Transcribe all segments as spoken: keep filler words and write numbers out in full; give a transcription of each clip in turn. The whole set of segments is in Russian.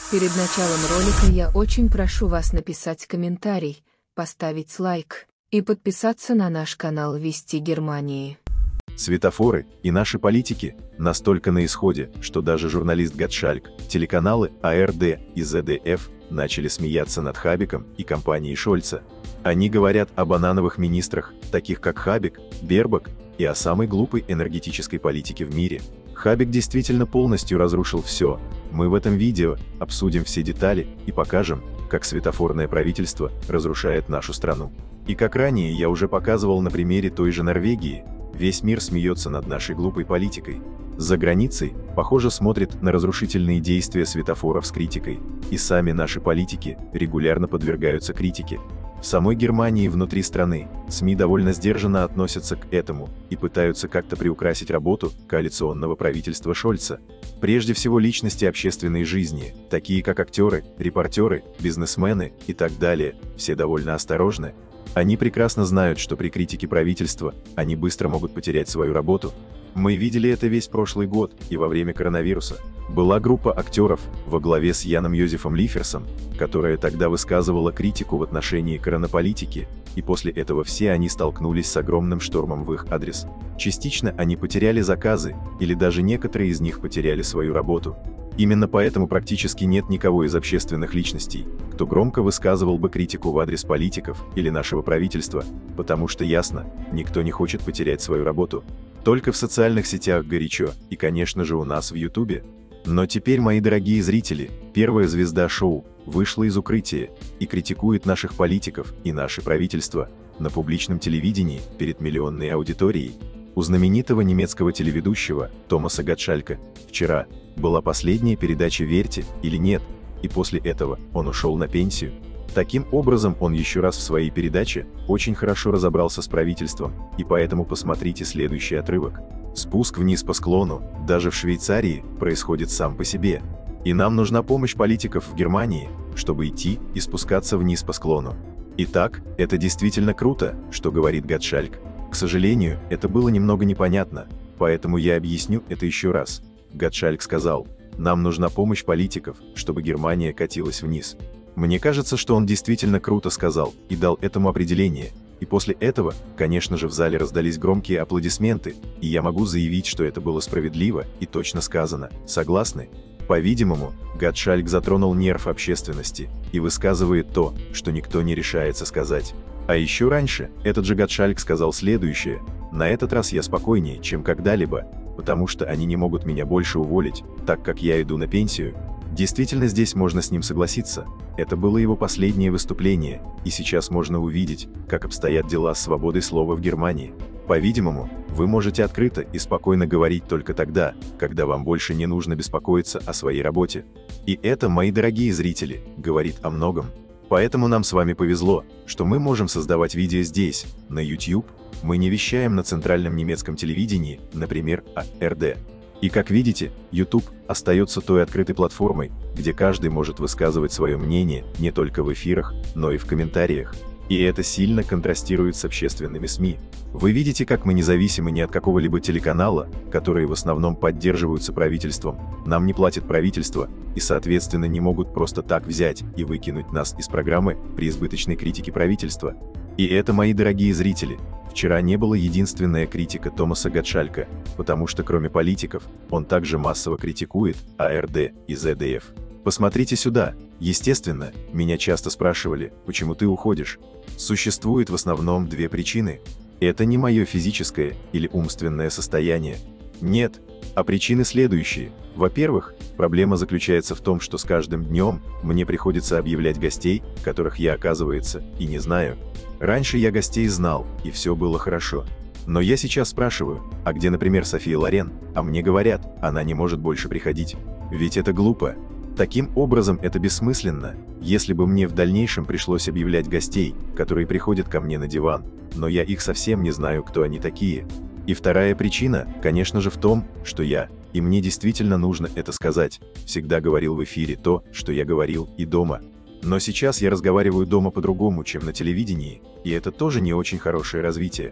Перед началом ролика я очень прошу вас написать комментарий, поставить лайк и подписаться на наш канал «Вести Германии». Светофоры и наши политики настолько на исходе, что даже журналист Готшальк, телеканалы А Р Д и З Д Ф начали смеяться над Хабеком и компанией Шольца. Они говорят о банановых министрах, таких как Хабек, Бербак, и о самой глупой энергетической политике в мире. Хабек действительно полностью разрушил все. Мы в этом видео обсудим все детали и покажем, как светофорное правительство разрушает нашу страну. И как ранее я уже показывал на примере той же Норвегии, весь мир смеется над нашей глупой политикой. За границей, похоже, смотрят на разрушительные действия светофоров с критикой, и сами наши политики регулярно подвергаются критике. В самой Германии внутри страны СМИ довольно сдержанно относятся к этому и пытаются как-то приукрасить работу коалиционного правительства Шольца. Прежде всего личности общественной жизни, такие как актеры, репортеры, бизнесмены и так далее, все довольно осторожны. Они прекрасно знают, что при критике правительства они быстро могут потерять свою работу. Мы видели это весь прошлый год и во время коронавируса. Была группа актеров во главе с Яном Йозефом Лиферсом, которая тогда высказывала критику в отношении коронаполитики, и после этого все они столкнулись с огромным штормом в их адрес. Частично они потеряли заказы, или даже некоторые из них потеряли свою работу. Именно поэтому практически нет никого из общественных личностей, кто громко высказывал бы критику в адрес политиков или нашего правительства, потому что ясно, никто не хочет потерять свою работу. Только в социальных сетях горячо, и, конечно же, у нас в Ютубе. Но теперь, мои дорогие зрители, первая звезда шоу вышла из укрытия и критикует наших политиков и наше правительство на публичном телевидении перед миллионной аудиторией. У знаменитого немецкого телеведущего Томаса Готшалька вчера была последняя передача «Верьте или нет», и после этого он ушел на пенсию. Таким образом, он еще раз в своей передаче очень хорошо разобрался с правительством, и поэтому посмотрите следующий отрывок. Спуск вниз по склону, даже в Швейцарии, происходит сам по себе. И нам нужна помощь политиков в Германии, чтобы идти и спускаться вниз по склону. Итак, это действительно круто, что говорит Готшальк. К сожалению, это было немного непонятно, поэтому я объясню это еще раз. Готшальк сказал, нам нужна помощь политиков, чтобы Германия катилась вниз. Мне кажется, что он действительно круто сказал и дал этому определение, и после этого, конечно же, в зале раздались громкие аплодисменты, и я могу заявить, что это было справедливо и точно сказано. Согласны? По-видимому, Готшальк затронул нерв общественности и высказывает то, что никто не решается сказать. А еще раньше, этот же Готшальк сказал следующее: «На этот раз я спокойнее, чем когда-либо, потому что они не могут меня больше уволить, так как я иду на пенсию». Действительно, здесь можно с ним согласиться. Это было его последнее выступление, и сейчас можно увидеть, как обстоят дела с свободой слова в Германии. По-видимому, вы можете открыто и спокойно говорить только тогда, когда вам больше не нужно беспокоиться о своей работе. И это, мои дорогие зрители, говорит о многом. Поэтому нам с вами повезло, что мы можем создавать видео здесь, на YouTube. Мы не вещаем на центральном немецком телевидении, например, А Р Д. И как видите, YouTube остается той открытой платформой, где каждый может высказывать свое мнение не только в эфирах, но и в комментариях. И это сильно контрастирует с общественными СМИ. Вы видите, как мы независимы не от какого-либо телеканала, которые в основном поддерживаются правительством, нам не платит правительство, и соответственно не могут просто так взять и выкинуть нас из программы при избыточной критике правительства. И это, мои дорогие зрители, вчера не была единственная критика Томаса Готшалька, потому что кроме политиков, он также массово критикует А Р Д и З Д Ф. Посмотрите сюда. Естественно, меня часто спрашивали, почему ты уходишь. Существует в основном две причины. Это не мое физическое или умственное состояние. Нет, а причины следующие. Во-первых, проблема заключается в том, что с каждым днем мне приходится объявлять гостей, которых я, оказывается, и не знаю. Раньше я гостей знал, и все было хорошо. Но я сейчас спрашиваю, а где, например, София Лорен? А мне говорят, она не может больше приходить. Ведь это глупо. Таким образом, это бессмысленно, если бы мне в дальнейшем пришлось объявлять гостей, которые приходят ко мне на диван, но я их совсем не знаю, кто они такие. И вторая причина, конечно же, в том, что я, и мне действительно нужно это сказать, всегда говорил в эфире то, что я говорил и дома. Но сейчас я разговариваю дома по-другому, чем на телевидении, и это тоже не очень хорошее развитие.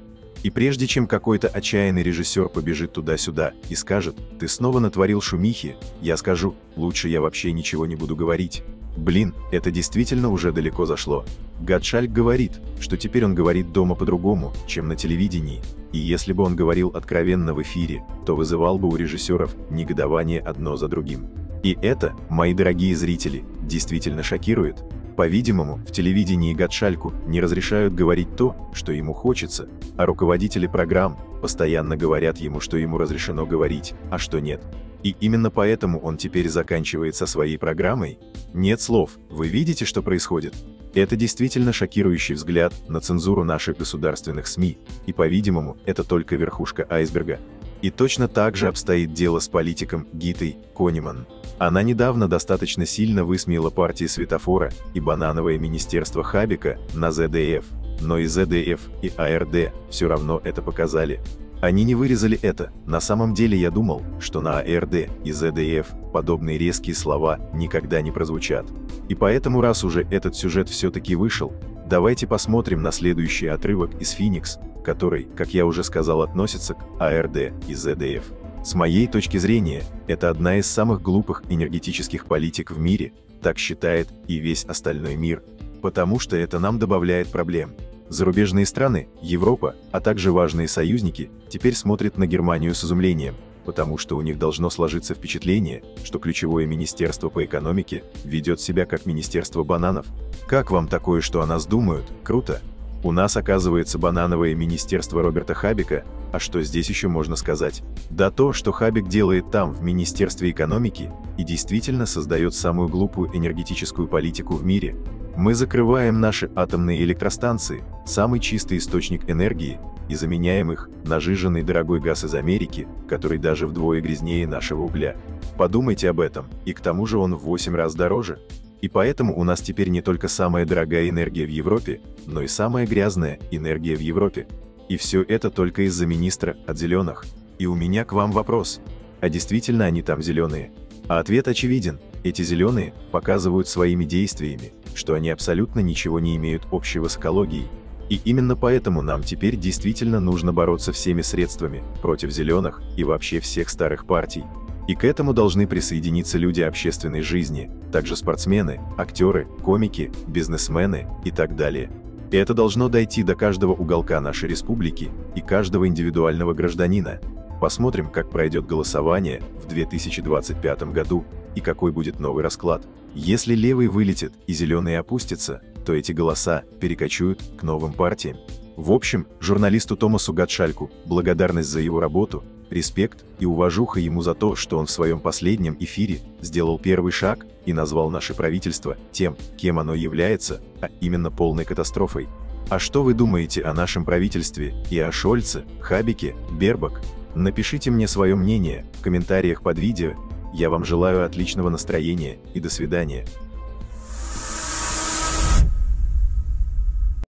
И прежде чем какой-то отчаянный режиссер побежит туда-сюда и скажет: «Ты снова натворил шумихи», я скажу: «Лучше я вообще ничего не буду говорить». Блин, это действительно уже далеко зашло. Готшальк говорит, что теперь он говорит дома по-другому, чем на телевидении. И если бы он говорил откровенно в эфире, то вызывал бы у режиссеров негодование одно за другим. И это, мои дорогие зрители, действительно шокирует. По-видимому, в телевидении Готшальку не разрешают говорить то, что ему хочется, а руководители программ постоянно говорят ему, что ему разрешено говорить, а что нет. И именно поэтому он теперь заканчивает со своей программой. Нет слов, вы видите, что происходит? Это действительно шокирующий взгляд на цензуру наших государственных СМИ, и, по-видимому, это только верхушка айсберга. И точно так же обстоит дело с политиком Гитой Кониман. Она недавно достаточно сильно высмеяла партии Светофора и банановое министерство Хабика на зэ дэ эф, но и зэ дэ эф, и а эр дэ все равно это показали. Они не вырезали это. На самом деле я думал, что на а эр дэ и зэ дэ эф подобные резкие слова никогда не прозвучат. И поэтому, раз уже этот сюжет все-таки вышел, давайте посмотрим на следующий отрывок из Феникс, который, как я уже сказал, относится к а эр дэ и зэ дэ эф. С моей точки зрения, это одна из самых глупых энергетических политик в мире, так считает и весь остальной мир, потому что это нам добавляет проблем. Зарубежные страны, Европа, а также важные союзники теперь смотрят на Германию с изумлением, потому что у них должно сложиться впечатление, что ключевое министерство по экономике ведет себя как министерство бананов. Как вам такое, что о нас думают? Круто! У нас, оказывается, банановое министерство Роберта Хабика, а что здесь еще можно сказать? Да то, что Хабик делает там, в Министерстве экономики, и действительно создает самую глупую энергетическую политику в мире. Мы закрываем наши атомные электростанции, самый чистый источник энергии, и заменяем их на жиженный дорогой газ из Америки, который даже вдвое грязнее нашего угля. Подумайте об этом, и к тому же он в восемь раз дороже. И поэтому у нас теперь не только самая дорогая энергия в Европе, но и самая грязная энергия в Европе. И все это только из-за министра от зеленых. И у меня к вам вопрос. А действительно они там зеленые? А ответ очевиден. Эти зеленые показывают своими действиями, что они абсолютно ничего не имеют общего с экологией. И именно поэтому нам теперь действительно нужно бороться всеми средствами против зеленых и вообще всех старых партий. И к этому должны присоединиться люди общественной жизни, также спортсмены, актеры, комики, бизнесмены и так далее. И это должно дойти до каждого уголка нашей республики и каждого индивидуального гражданина. Посмотрим, как пройдет голосование в две тысячи двадцать пятом году и какой будет новый расклад. Если левый вылетит и зеленые опустятся, то эти голоса перекочуют к новым партиям. В общем, журналисту Томасу Готшальку благодарность за его работу, респект и уважуха ему за то, что он в своем последнем эфире сделал первый шаг и назвал наше правительство тем, кем оно является, а именно полной катастрофой. А что вы думаете о нашем правительстве и о Шольце, Хабике, Бербак? Напишите мне свое мнение в комментариях под видео. Я вам желаю отличного настроения и до свидания.